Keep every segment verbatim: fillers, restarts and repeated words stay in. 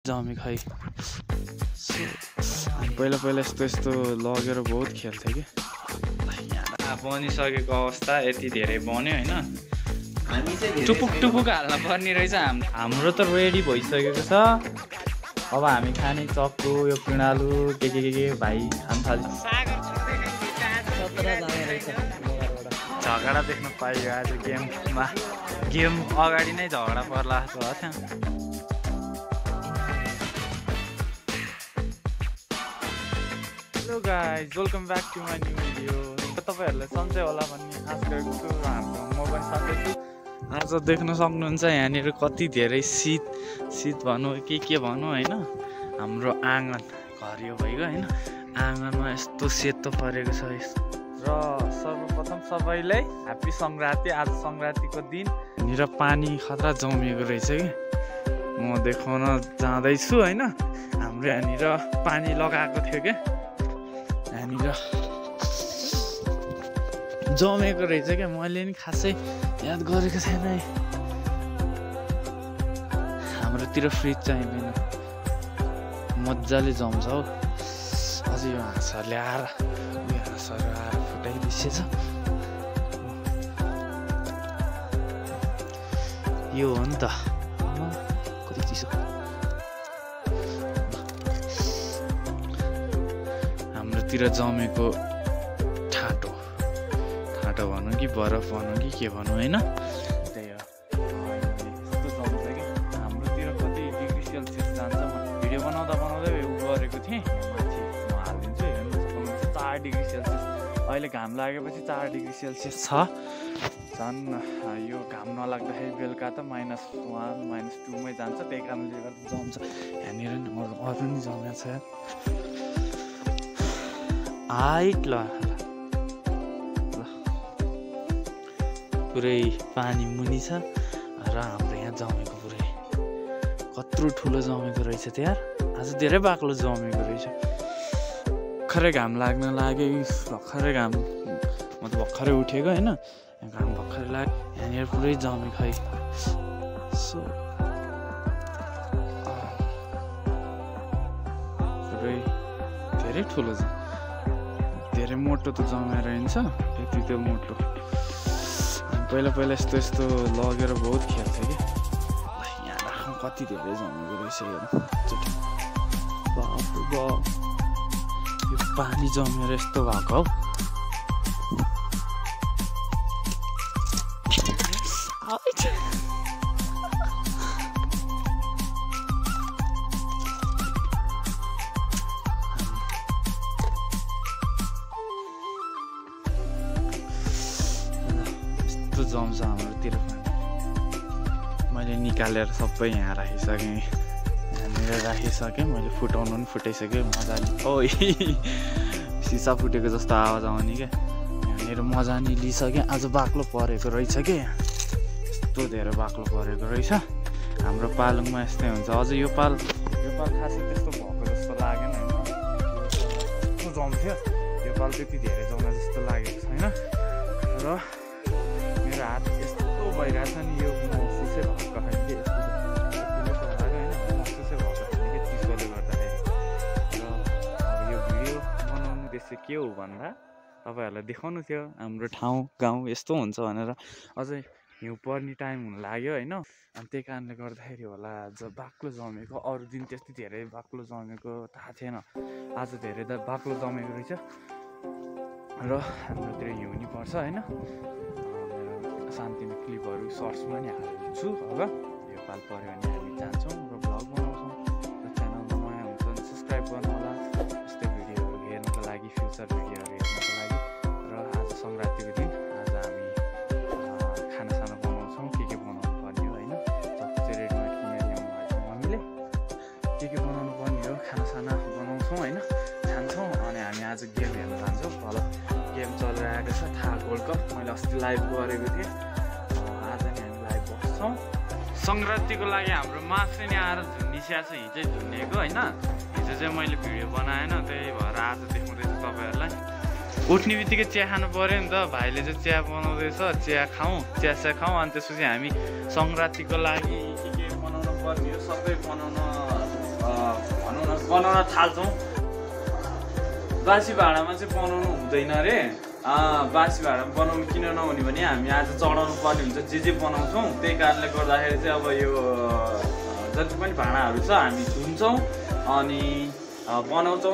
जमी खै पहिला पहिला यस्तो यस्तो लगेर बहुत खेल्थ्यो कि यहाँ बनिसकेको अवस्था यति धेरै बन्यो होइन टुपुक टुपुक हाल्न पर्ने रहेछ हाम्रो त रेडी भइसकेको छ अब हामी खाने चक्कु यो पिँडालु के के के के भाइ खान थाल्छ झगडा देख्न पाइयो आज गेममा गेम अगाडि नै झगडा पर्ला जस्तो थियो hello guys welcome back to my new video तपाईँहरूलाई सन्चै होला भन्ने आशा गरेको छु हाम्रो म पनि सन्चै छु आज देख्न सक्नुहुन्छ यहाँनिर कति धेरै शीत शीत भनौँ के के भनौँ होइन हाम्रो आँगन घर यो भइगयो होइन आँगनमा यस्तो सेतो परेको छ र सर्वप्रथम सबैलाई ह्याप्पी सङ्क्रान्ति आज सङ्क्रान्तिको दिन यहाँनिर पानी खतरा जमिएको रहेछ कि म देखाउन जाँदैछु होइन हाम्रो यहाँनिर पानी लगाएको थियो क्या यहाँनिर जमेको रहेछ क्या मैले नि खासै याद गरेको छैन है हाम्रोतिर फ्रिज चाहिँदैन मजाले जम्छ हौ अझै यो हाँसहरूले आएर उयो हाँसहरू आएर फुटाइदिएछ यो हो नि त कति चिसो हाम्रोतिर जमेको ठाटो ठाटो भनौँ कि बरफ भनौँ कि के भनौँ होइन त्यही हो यस्तो जम्छ कि हाम्रोतिर कति डिग्री सेल्सियस जान्छ म भिडियो बनाउँदा बनाउँदै उ गरेको थिएँ माथि म हालिदिन्छु हेर्नु सक्नुहुन्छ चार डिग्री सेल्सियस अहिले घाम लागेपछि चार डिग्री सेल्सियस छ झन् यो घाम नलाग्दाखेरि बेलुका त माइनस वान माइनस टूमै जान्छ त्यही कारणले गर्दा जम्छ यहाँनिर नि अरू नि जमेको छ हाइट ल पुरै पानी मुनि छ र हाम्रो यहाँ जमेको पुरै कत्रो ठुलो जमेको रहेछ त्यहाँ आज धेरै बाक्लो जमेको रहेछ भर्खरै घाम लाग्न लाग्यो भर्खरै घाम म त भर्खरै उठेको होइन घाम भर्खरै लाग्यो यहाँनिर पुरै जमे खै सो पुरै धेरै ठुलो छ धेरै मोटो त जमेर हिँड्छ यति त मोटो पहिला पहिला यस्तो यस्तो लगेर बहुत खेल्थ्यो कि यहाँ राख्नु कति धेरै जमेको रहेछ बाफ बाफ यो पानी जमेर यस्तो भएको हौ जम्छ हाम्रोतिर मैले निकालेर सबै यहाँ राखिसकेँ यहाँनिर राखिसकेँ मैले फुटाउनु पनि फुटाइसकेँ मजाले ओ सिसा फुटेको जस्तो आवाज आउने क्या यहाँनिर मजाले लिइसकेँ आज बाक्लो परेको रहेछ कि यस्तो धेरै बाक्लो परेको रहेछ हाम्रो पालुङमा यस्तै हुन्छ अझ यो पाल यो पाल खासै त्यस्तो भएको जस्तो लागेन होइन यस्तो जम्थ्यो यो पाल त्यति धेरै जम्दा जस्तो लागेको छैन र मेरो हात यस्तो भइरहेको छ नि यो महसुसै भएको छैन कि यस्तो होइन महसुसै भएको छैन कि चिसोले गर्दाखेरि र अब यो भिडियो बनाउनु उद्देश्य के हो भन्दा तपाईँहरूलाई देखाउनु थियो हाम्रो ठाउँ गाउँ यस्तो हुन्छ भनेर अझै हिउँ पर्ने टाइम हुन लाग्यो होइन अनि त्यही कारणले गर्दाखेरि होला आज बाक्लो जमेको अरू दिन त्यति धेरै बाक्लो जमेको थाहा थिएन आज धेरै त बाक्लो जमेको रहेछ र हाम्रोतिर हिउँ नि पर्छ होइन शान्तिमा क्लिपहरू सर्ट्समा नि हाल्छु अब यो पाल पऱ्यो भने हामी जान्छौँ र भ्लग बनाउँछौँ र च्यानलमा नयाँ हुन्छ भने सब्सक्राइब गर्नु होला यस्तै भिडियोहरू हेर्नको लागि फ्युचर भिडियोहरू हेर्नको लागि र आज सङ्क्रान्तिको दिन आज हामी खानासाना बनाउँछौँ के के बनाउनु पर्ने हो होइन जति चाहिँ रेडमेड किनेर ल्याउनु भएको मम्मीले के के बनाउनु पर्ने हो खानासाना बनाउँछौँ होइन खान्छौँ अनि हामी आज गेम हेर्न जान्छौँ तल गेम चलिरहेको छ थाहा वर्ल्ड कप मैले अस्ति लाइभ गरेको थिएँ आज नि हामी लाइभ बस्छौँ सङ्क्रान्तिको लागि हाम्रो मासु नि आएर झुन्डिस्या छ हिजै झुन्डिएको होइन हिजो चाहिँ मैले भिडियो बनाएन त्यही भएर आज देखाउँदैछु तपाईँहरूलाई उठ्ने बित्तिकै चिया खानु पऱ्यो नि त भाइले चाहिँ चिया बनाउँदैछ चिया खाउँ चिया चिया खाउँ अनि त्यसपछि हामी सङ्क्रान्तिको लागि के के बनाउनु पर्ने हो सबै बनाउन बनाउन थाल्छौँ। बासी भाँडामा चाहिँ बनाउनु हुँदैन रे। बासी भाँडामा बनाउनु किन नहुने भने हामी आज चढाउनु पर्ने हुन्छ जे जे बनाउँछौँ। त्यही कारणले गर्दाखेरि चाहिँ अब यो जति पनि भाँडाहरू छ हामी धुन्छौँ अनि बनाउँछौँ।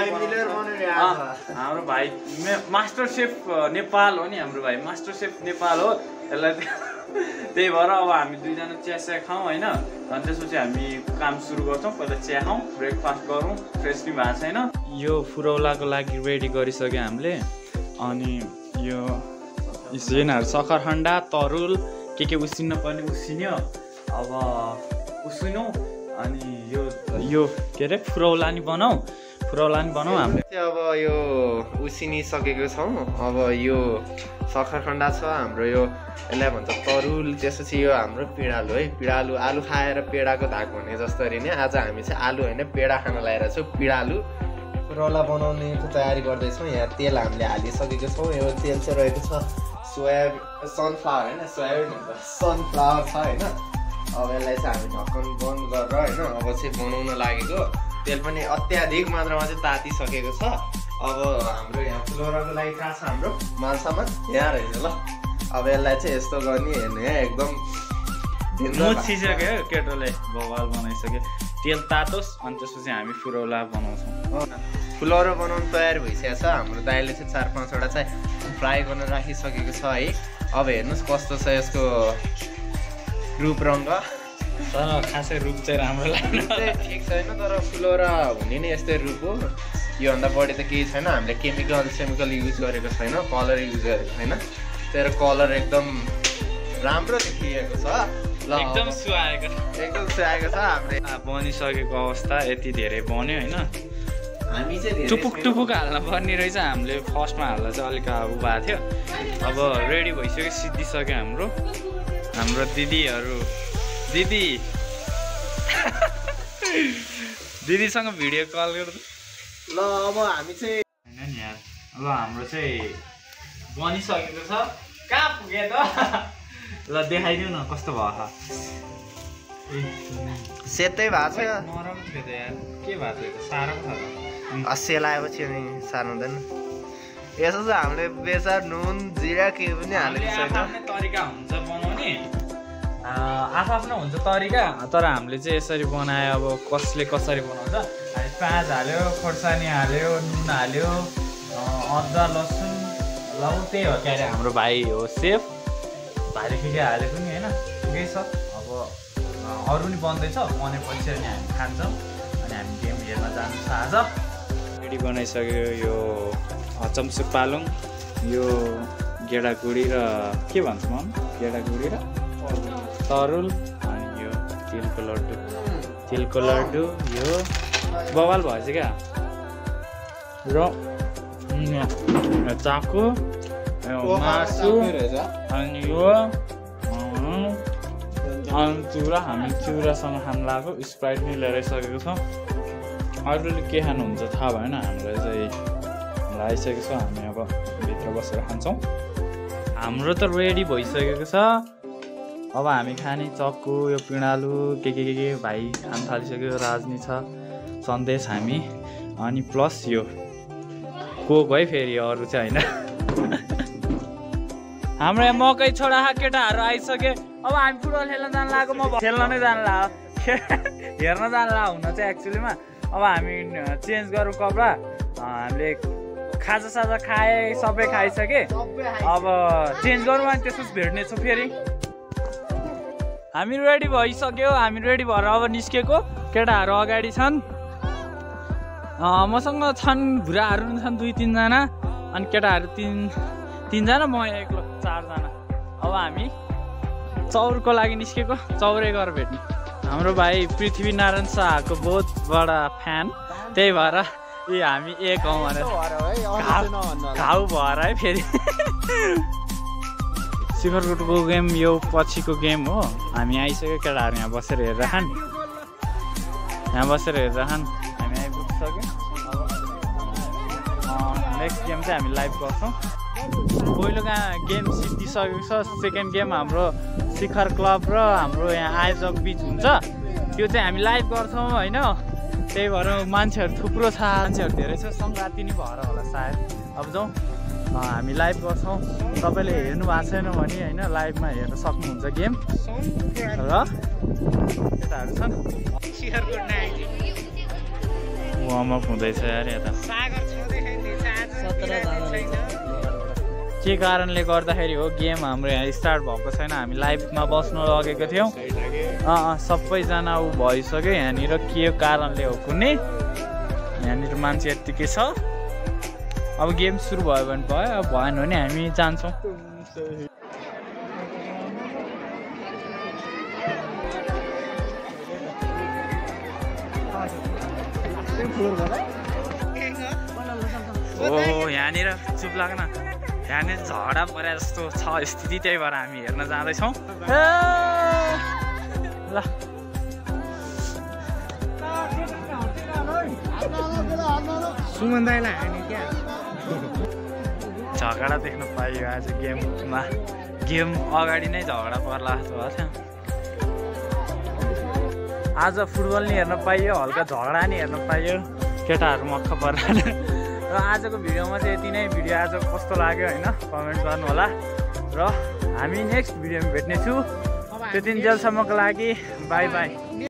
हाम्रो भाइ मास्टर सेफ नेपाल हो नि, हाम्रो भाइ मास्टर सेफ नेपाल हो। यसलाई त्यही भएर अब हामी दुईजना चिया चिया खाउँ होइन। अनि त्यसपछि हामी काम सुरु गर्छौँ। पहिला चिया खाउँ, ब्रेकफास्ट गरौँ, फ्रेस पनि भएको छैन। यो फुरौलाको लागि रेडी गरिसक्यो हामीले। अनि यो सिजनहरू सक्खरखण्डा तरुल के के उसिन्न पर्ने उसिन्यो। अब उसिनौँ अनि यो यो के अरे फुरौला नि बनाऊ फुरौला नि बनाऊ हामीले चाहिँ अब यो उसिनिसकेको छौँ। अब यो सक्खरखण्डा छ हाम्रो, यो यसलाई भन्छ तरुल। त्यसपछि यो हाम्रो पिँडालु है, पिँडालु आलु खाएर पेडाको धाक भने जसरी नै आज हामी चाहिँ आलु होइन पेडा खान लगाइरहेको छौँ। पिँडालु फुरौला बनाउनेको तयारी गर्दैछौँ। यहाँ तेल हामीले हालिसकेको छौँ। यो तेल चाहिँ रहेको छ सोया सनफ्लावर होइन, सोयाबिन हुन्छ सनफ्लावर छ होइन। अब यसलाई चाहिँ हामी ढक्कन बन्द गरेर होइन अब चाहिँ बनाउन लागेको। तेल पनि अत्याधिक मात्रामा चाहिँ तातिसकेको छ। अब हाम्रो यहाँ फुलौराको लागि कहाँ छ हाम्रो मालसामान यहाँ रहेछ ल। अब यसलाई चाहिँ यस्तो गर्ने हेर्नु है एकदम छिसक्यो केटोले बवाल बनाइसक्यो। तेल तातोस् अनि त्यसपछि हामी फुरौला बनाउँछौँ। फुलौरा बनाउनु तयार भइसकेको छ। हाम्रो दाइले चाहिँ चार पाँचवटा चाहिँ फ्राई गर्न राखिसकेको छ है। अब हेर्नुहोस् कस्तो छ यसको रूप रङ्ग। तर खासै रूप चाहिँ राम्रो लाग्दैन, ठिक छैन। तर फुलौरा हुने नै यस्तै रूप हो। योभन्दा बढी त केही छैन। हामीले केमिकल सेमिकल युज गरेको छैन, कलर युज गरेको छैन। तर कलर एकदम राम्रो देखिएको छ ल, एकदम सुहाएको एकदम सुहाएको छ। हामीले बनिसकेको अवस्था यति धेरै बन्यो होइन। हामी चाहिँ टुपुक टुपुक हाल्न पर्ने रहेछ। हामीले फर्स्टमा हाल्दा चाहिँ अलिक उ भएको थियो। अब रेडी भइसक्यो, सिद्धिसक्यो हाम्रो हाम्रो दिदीहरू। दिदी दिदीसँग भिडियो कल गर्दा ल अब हामी चाहिँ होइन नि यार। अब हाम्रो चाहिँ बनिसकेको छ। कहाँ पुग्यो त ल देखाइदिउ न कस्तो भयो। सेतै भएको छ। नरम थियो त यार, के भएको थियो त साह्रो छ त। सेलाएपछि अनि सार्नु हुँदैन। यसो चाहिँ हामीले बेसार नुन जिरा के पनि हालेको छैन। आफ्नै तरिका हुन्छ बनाउने, आफ्आफ्नो हुन्छ तरिका। तर हामीले चाहिँ यसरी बनायो। अब कसले कसरी बनाउँछ। हामी प्याज हाल्यो, खोर्सानी हाल्यो, नुन हाल्यो, अदुवा लसुन लौ त्यही हो के अरे हाम्रो भाइ हो सेफ। भाइले के के हालेको नि होइन ठिकै छ। अब अरू नि बन्दैछ, बनेपछि अनि हामी खान्छौँ। अनि हामी गेम हेर्न जानु छ आज। रेडी बनाइसक्यो यो चम्सुक पालुङ, यो गेडागुडी र के भन्छ म गेडागुडी र तरुल। अनि यो तिलको लड्डु तिलको लड्डु यो बवाल भएछ क्या। र चाकु मासु अनि यो अनि चुरा। हामी चुरासँग खानु लाग्यो। स्प्राइट पनि लिएर सकेको छ। अरूले के खानुहुन्छ थाहा भएन। हामीलाई चाहिँ हामीलाई आइसकेको छ। हामी अब भित्र बसेर खान्छौँ। हाम्रो त रेडी भइसकेको छ। अब हामी खाने चक्कु यो पिँडालु के के के के भाइ खान थालिसक्यो। राजनी छ, सन्देश हामी अनि प्लस यो कोक है फेरि अरू चाहिँ होइन। हाम्रो यहाँ मकै छोडा केटाहरू आइसके। अब हामी फुटबल खेल्न जानु लाग्यो। म खेल्न नै जानु लाग्यो, हेर्न जानु लाग्यो हुन चाहिँ एक्चुअलीमा। अब हामी चेन्ज गरौँ कपडा। हामीले खाजा साजा खाए सबै खाइसके। अब चेन्ज गरौँ अनि त्यसपछि भेट्नेछौँ फेरि। हामी रेडी भइसक्यो। हामी रेडी भएर अब निस्केको। केटाहरू अगाडि छन्, मसँग छन् भुराहरू पनि छन् दुई तिनजना। अनि केटाहरू तिन तिनजना म एक्लो चारजना। अब हामी चौरको लागि निस्केको। चौरै गएर भेट्ने। हाम्रो भाइ पृथ्वीनारायण शाहको बहुत बडा फ्यान, त्यही भएर ए हामी एक हौँ भनेर घाउ भएर है फेरि। शिखरकोटको गेम यो पछिको गेम हो। हामी आइसक्यो। केटाहरू यहाँ बसेर हेरेर खान्, यहाँ बसेर हेरेर खान्। हामी आइपुगिसक्यो। नेक्स्ट गेम चाहिँ हामी लाइभ गर्छौँ। पहिलो गेम सिद्धिसकेको छ। सेकेन्ड गेम हाम्रो शिखर क्लब र हाम्रो यहाँ आयोजक बिच हुन्छ। त्यो चाहिँ हामी लाइभ गर्छौँ होइन। त्यही भएर मान्छेहरू थुप्रो छ, मान्छेहरू धेरै छ, सङ्क्रान्ति नै भएर होला सायद। अब जाउँ हामी लाइभ गर्छौँ, तपाईँले हेर्नु भएको छैन भने होइन लाइभमा हेर्न सक्नुहुन्छ गेम। र यताहरू छन् वार्मअप हुँदैछ यार यता। के कारणले गर्दाखेरि हो गेम हाम्रो यहाँ स्टार्ट भएको छैन, हामी लाइभमा बस्नु लगेको थियौँ। अँ सबैजना ऊ भइसक्यो यहाँनिर, के कारणले हो कुनै यहाँनिर मान्छे यत्तिकै छ। अब गेम सुरु भयो भने भयो, अब भएन भने हामी जान्छौँ। ओ यहाँनिर चुप लाग्न, यहाँनिर झगडा परे जस्तो छ स्थिति, त्यही भएर हामी हेर्न जाँदैछौँ। ल सुमन दाइलाई हाने क्या झगडा देख्न पाइयो आज गेममा। गेम अगाडि नै झगडा पर्ला जस्तो भएको थियो। आज फुटबल नि हेर्न पाइयो, हल्का झगडा नि हेर्न पाइयो, केटाहरू मक्ख पर्ला। र आजको भिडियोमा चाहिँ यति नै। भिडियो आज कस्तो लाग्यो होइन कमेन्ट गर्नु होला। र हामी नेक्स्ट भिडियोमा भेट्नेछु, त्यति जेलसम्मको लागि बाई बाई।